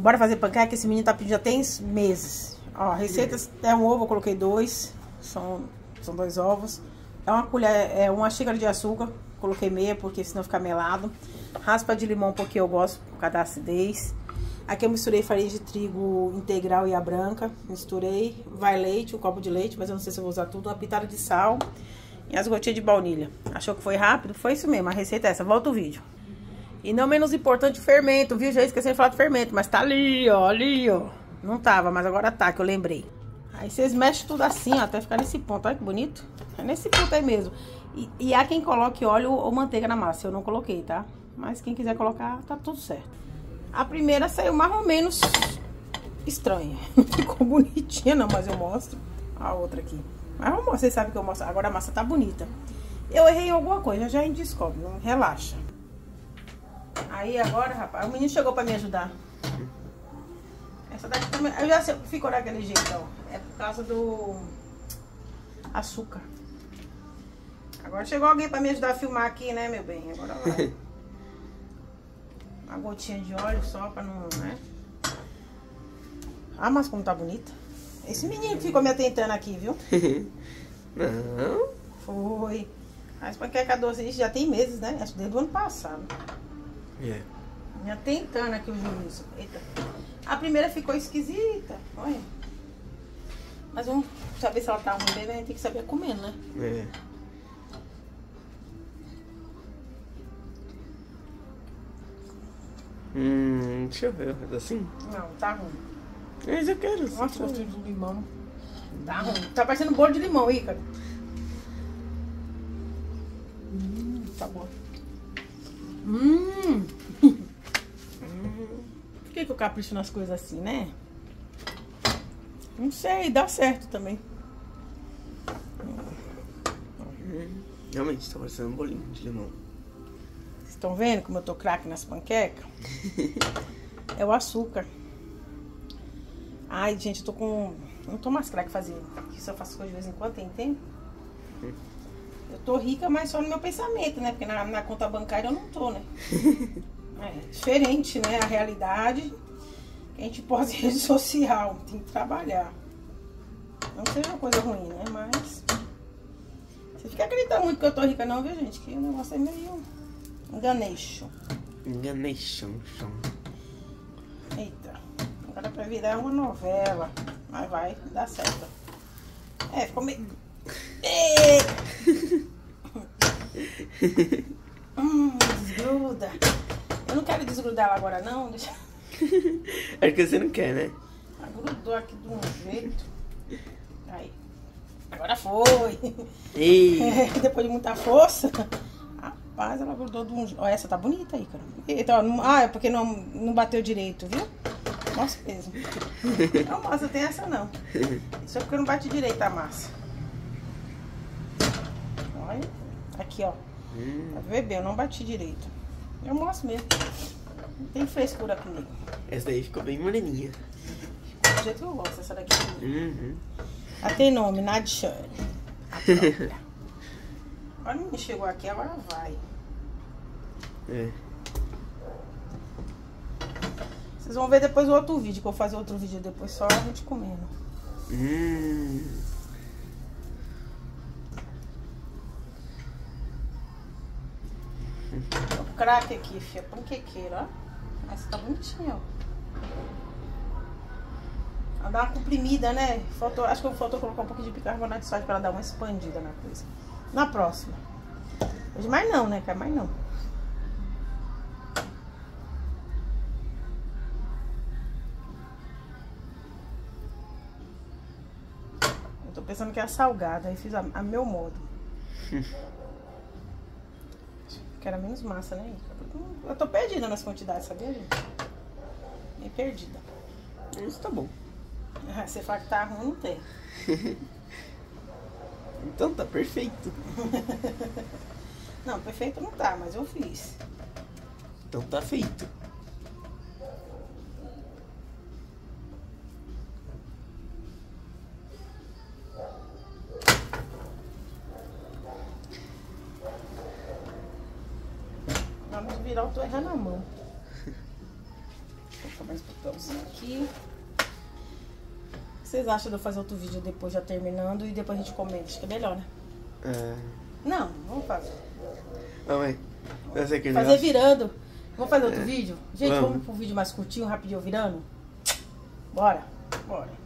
Bora fazer panqueca, esse menino tá pedindo já tem meses. Ó, receitas, é um ovo, eu coloquei 2. São 2 ovos. É uma colher, uma xícara de açúcar. Coloquei meia, porque senão fica melado. Raspa de limão, porque eu gosto, por causa da acidez. Aqui eu misturei farinha de trigo integral e a branca. Misturei. Vai leite, um copo de leite, mas eu não sei se eu vou usar tudo. Uma pitada de sal e as gotinhas de baunilha. Achou que foi rápido? Foi isso mesmo, a receita é essa. Volta o vídeo. E não menos importante, o fermento, viu? Já esqueci de falar do fermento, mas tá ali, ó, ali, ó. Não tava, mas agora tá, que eu lembrei. Aí vocês mexem tudo assim, ó, até ficar nesse ponto. Olha que bonito. É nesse ponto aí mesmo. E há quem coloque óleo ou manteiga na massa. Eu não coloquei, tá? Mas quem quiser colocar, tá tudo certo. A primeira saiu mais ou menos estranha. Não ficou bonitinha não, mas eu mostro. A outra aqui. Mas eu mostro, vocês sabem que eu mostro. Agora a massa tá bonita. Eu errei em alguma coisa, já a gente descobre. Não relaxa. Aí agora, rapaz, o menino chegou pra me ajudar. Essa daqui também, eu já sei, ficou daquele jeito, ó. É por causa do açúcar. Agora chegou alguém pra me ajudar a filmar aqui, né, meu bem? Agora vai. Uma gotinha de óleo só pra não, né? Ah, mas como tá bonita. Esse menino que ficou me atentando aqui, viu? Não. Foi. As panqueca doce já tem meses, né? Acho que desde o ano passado. É. Me atentando aqui o juízo. Eita. A primeira ficou esquisita. Olha. Mas vamos saber se ela tá ruim mesmo. A gente tem que saber comendo, né? É. Deixa eu ver, faz assim? Não, tá ruim. Mas eu quero. Nossa, gostei do limão. Tá ruim. Tá parecendo bolo de limão, Ícaro. Tá bom. Por que eu capricho nas coisas assim, né? Não sei, dá certo também. Realmente, tá parecendo um bolinho de limão. Vocês estão vendo como eu tô craque nas panquecas? É o açúcar. Ai, gente, eu tô com... Não tô mais craque fazendo. Isso eu faço coisa de vez em quando, tem tempo. Eu tô rica, mas só no meu pensamento, né? Porque na conta bancária eu não tô, né? É diferente, né? A realidade que a gente posta em rede social. Tem que trabalhar. Não seja uma coisa ruim, né? Mas... Você fica acreditando muito que eu tô rica não, viu, gente? Que o negócio é meio... Enganation. Enganation. Eita. Agora pra virar uma novela. Mas vai dar certo. É, ficou meio... Desgruda. Eu não quero desgrudar ela agora não. Deixa... É que você não quer, né? Ela grudou aqui de um jeito. Aí. Agora foi. Depois de muita força. Rapaz, ela grudou de um jeito. Ó, essa tá bonita aí, cara. Eita, ó, é porque não bateu direito, viu? Nossa, mesmo. Não, moça, tem essa não. Isso é porque não bate direito a massa. Olha. Aqui, ó. Pra ver bem, eu não bati direito. Eu mostro mesmo. Não tem frescura comigo. Essa daí ficou bem moreninha. Ficou do jeito que eu gosto, essa daqui. Ela tem nome, Nadiane. Olha, o menino chegou aqui, agora vai. É. Vocês vão ver depois o outro vídeo, que eu vou fazer outro vídeo depois, só a gente comendo. O craque aqui, filha, panquequeira, ó. Essa tá bonitinha, ó. Ela dá uma comprimida, né? Faltou, acho que faltou colocar um pouquinho de bicarbonato de sódio pra ela dar uma expandida na coisa. Na próxima. Hoje mais não, né? Quer mais não. Eu tô pensando que é salgada, aí fiz a meu modo. Que era menos massa, né? Eu tô perdida nas quantidades, sabia, gente? Meio perdida. Isso tá bom. Você fala que tá ruim, não tem. Então tá perfeito. Não, perfeito não tá, mas eu fiz. Então tá feito. Vamos virar, eu tô errando a mão. Vou ficar mais pra papelzinho aqui. O que vocês acham de eu fazer outro vídeo depois já terminando e depois a gente comenta? Acho que é melhor, né? Não, vamos fazer. Mãe, fazer aquele Fazer negócio? virando. Vamos fazer outro vídeo? Gente, Vamos. vamos pro vídeo mais curtinho, rapidinho virando? Bora, bora.